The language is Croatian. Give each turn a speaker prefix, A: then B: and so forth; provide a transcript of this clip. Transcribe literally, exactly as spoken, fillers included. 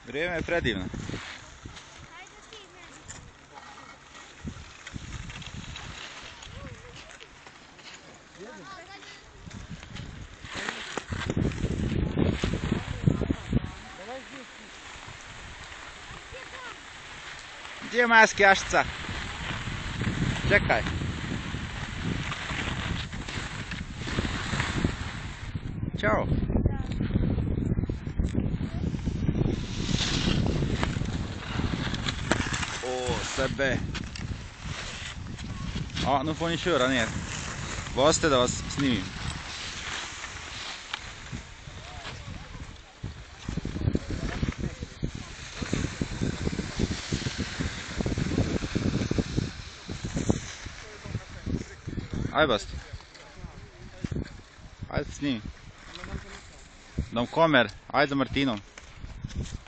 A: Vrijeme je predivno. Gdje je moja skijašica? Čekaj. Ćao. Åh, Sebbe. Ja, nu får ni köra ner. Var städa oss snygg. Aj bast. Ajde snimi. De kommer. Ajde Martino.